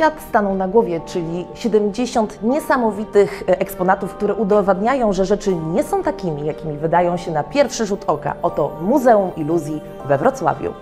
świat stanął na głowie, czyli 70 niesamowitych eksponatów, które udowadniają, że rzeczy nie są takimi, jakimi wydają się na pierwszy rzut oka. Oto Muzeum Iluzji we Wrocławiu.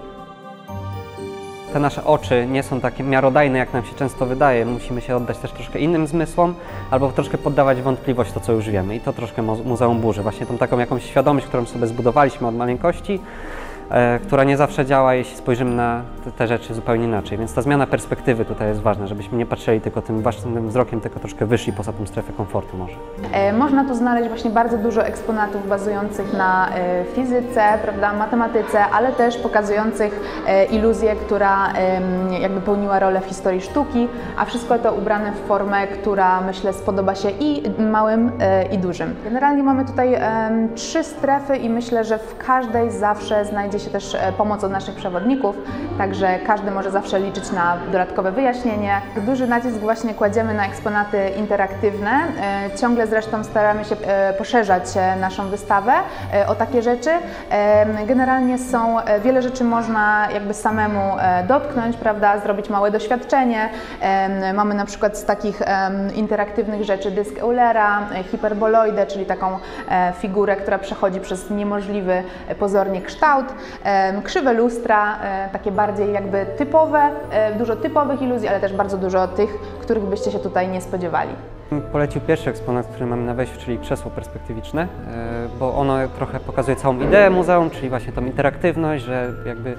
Te nasze oczy nie są takie miarodajne, jak nam się często wydaje. Musimy się oddać też troszkę innym zmysłom, albo troszkę poddawać wątpliwość to, co już wiemy. I to troszkę Muzeum burzy. Właśnie tą taką jakąś świadomość, którą sobie zbudowaliśmy od maleńkości, która nie zawsze działa, jeśli spojrzymy na te rzeczy zupełnie inaczej. Więc ta zmiana perspektywy tutaj jest ważna, żebyśmy nie patrzyli tylko tym własnym wzrokiem, tylko troszkę wyszli poza tą strefę komfortu może. Można tu znaleźć właśnie bardzo dużo eksponatów bazujących na fizyce, prawda, matematyce, ale też pokazujących iluzję, która jakby pełniła rolę w historii sztuki, a wszystko to ubrane w formę, która myślę spodoba się i małym, i dużym. Generalnie mamy tutaj 3 strefy i myślę, że w każdej zawsze znajdzie się też pomoc od naszych przewodników, także każdy może zawsze liczyć na dodatkowe wyjaśnienie. Duży nacisk właśnie kładziemy na eksponaty interaktywne. Ciągle zresztą staramy się poszerzać naszą wystawę o takie rzeczy. Generalnie wiele rzeczy można jakby samemu dotknąć, prawda, zrobić małe doświadczenie. Mamy na przykład z takich interaktywnych rzeczy dysk Eulera, hiperboloidę, czyli taką figurę, która przechodzi przez niemożliwy pozornie kształt, krzywe lustra, takie bardziej jakby typowe, dużo typowych iluzji, ale też bardzo dużo tych, których byście się tutaj nie spodziewali. Polecił pierwszy eksponat, który mamy na wejściu, czyli krzesło perspektywiczne, bo ono trochę pokazuje całą ideę muzeum, czyli właśnie tą interaktywność, że jakby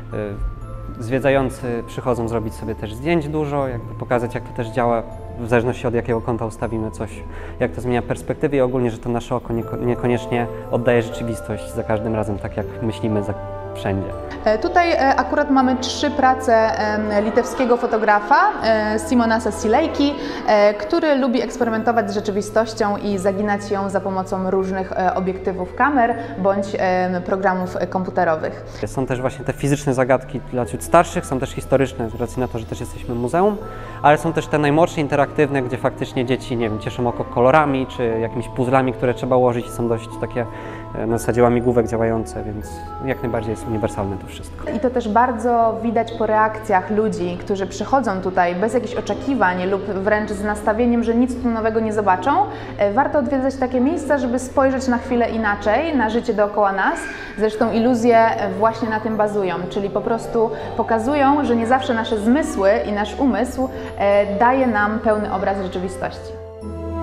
zwiedzający przychodzą zrobić sobie też zdjęć dużo, jakby pokazać, jak to też działa, w zależności od jakiego kąta ustawimy coś, jak to zmienia perspektywę i ogólnie, że to nasze oko niekoniecznie oddaje rzeczywistość za każdym razem, tak jak myślimy wszędzie. Tutaj akurat mamy 3 prace litewskiego fotografa Simonasa Silejki, który lubi eksperymentować z rzeczywistością i zaginać ją za pomocą różnych obiektywów kamer bądź programów komputerowych. Są też właśnie te fizyczne zagadki dla ciut starszych, są też historyczne z racji na to, że też jesteśmy muzeum, ale są też te najmłodsze, interaktywne, gdzie faktycznie dzieci, nie wiem, cieszą oko kolorami czy jakimiś puzzlami, które trzeba ułożyć i są dość takie na zasadzie łamigłówek działające, więc jak najbardziej jest uniwersalne to wszystko. I to też bardzo widać po reakcjach ludzi, którzy przychodzą tutaj bez jakichś oczekiwań lub wręcz z nastawieniem, że nic tu nowego nie zobaczą. Warto odwiedzać takie miejsca, żeby spojrzeć na chwilę inaczej, na życie dookoła nas. Zresztą iluzje właśnie na tym bazują, czyli po prostu pokazują, że nie zawsze nasze zmysły i nasz umysł daje nam pełny obraz rzeczywistości.